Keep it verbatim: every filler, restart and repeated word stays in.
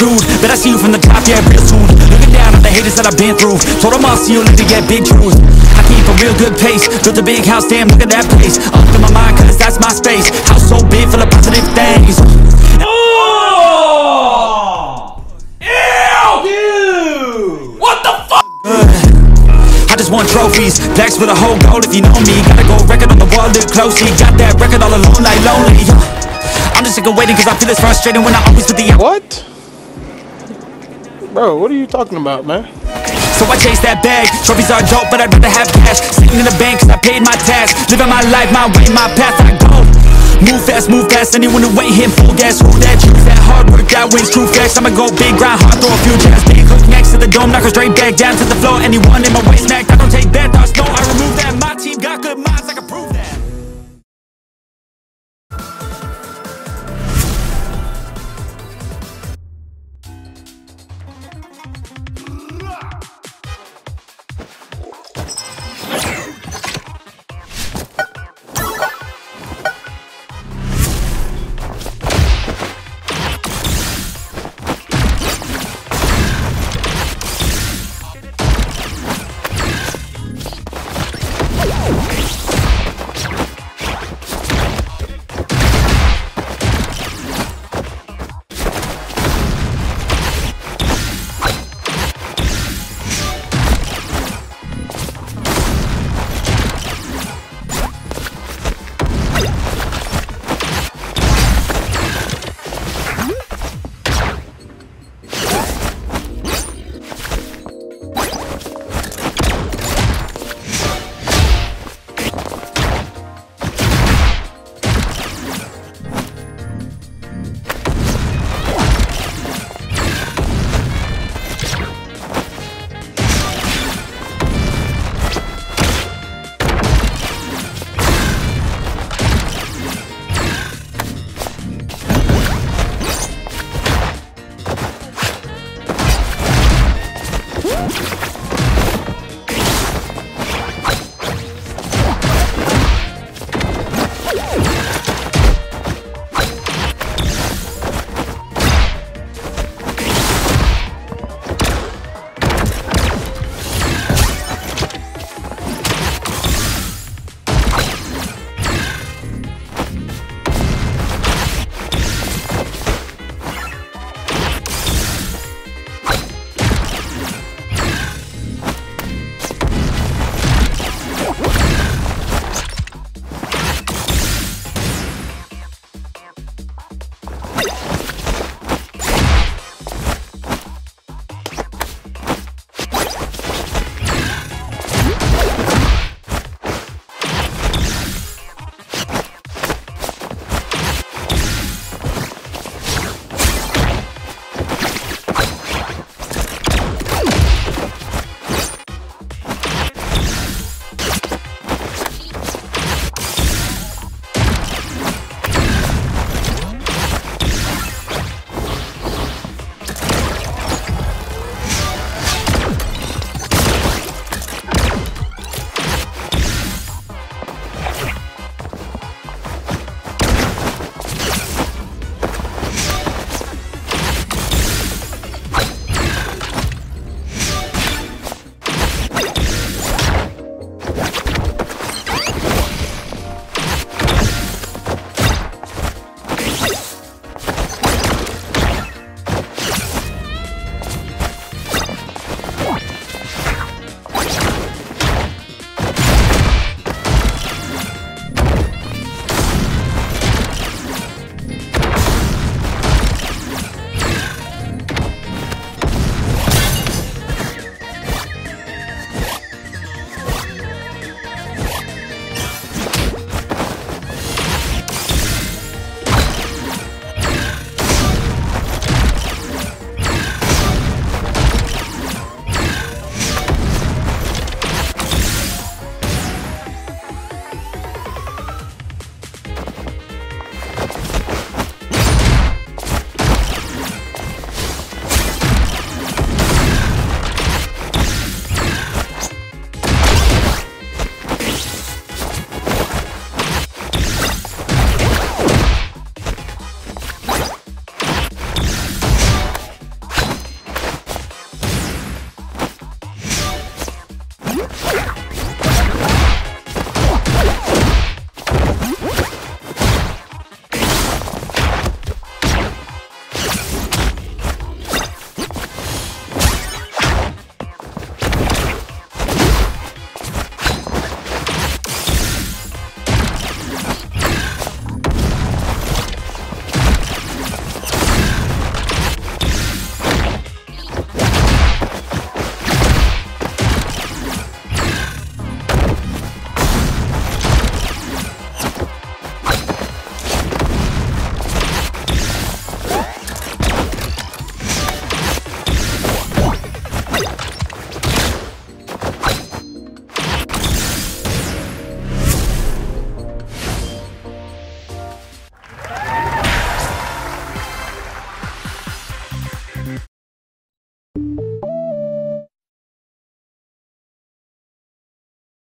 dude. Bet I see you from the top, yeah, real soon. Looking down on the haters that I've been through. Told them I'll see you later, yeah, big truth. I keep a real good pace. Built a big house, damn, look at that place. Up in my mind, cause that's my space. House so big, full of positive things. Oh! Ew! What the fuck? Good. I just want trophies, blacks with a whole gold if you know me. Gotta go record on the wall, look closely. Got that record all alone like lonely. I'm just sick of waiting cause I feel it's frustrating when I always put the... What? Bro, what are you talking about, man? So I chase that bag, trophies are dope but I'd rather have cash. Sitting in the bank cause I paid my tax. Living my life, my way, my path, I go. Move fast, move fast, anyone who ain't hit full gas. Who that, choose that, hard work, that wins, true facts. I'ma go big, grind hard, throw a few jabs. Big hook next to the dome, knock her straight back down to the floor. Anyone in my way, smack